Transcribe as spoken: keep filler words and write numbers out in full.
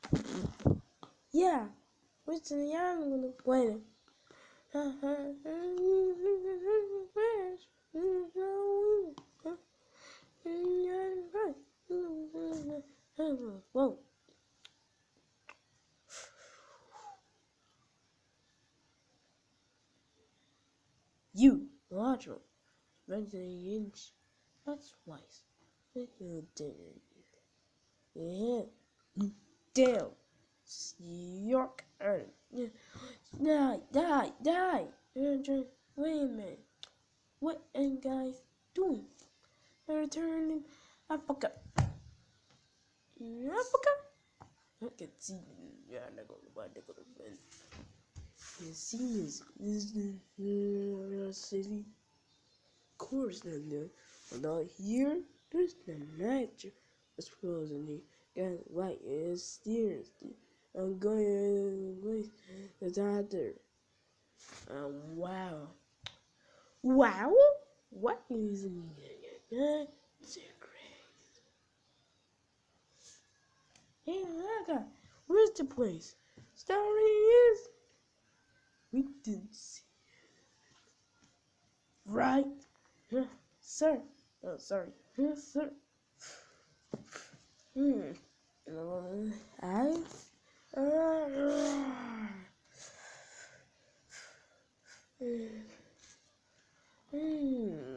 Yeah, which the I'm gonna play it. Whoa. You, Roger, Benjamin Inch. That's wise. You did. Yeah. Damn. York. Die, die, die. Wait a minute. What are you guys doing? They're returning Africa. Africa? I can see. Yeah, I'm not gonna buy the good man. You see this? This is the city. Of course, not there. But out here, there's the magic. As well as in the got white and steers. I'm going with the doctor. Um, wow. Wow? What is it? Hey, Laga, where's the place? Story is. We didn't see it. Right? Huh, sir. Oh, sorry. Yes, sir. Hmm. Uh, I. Uh, hmm.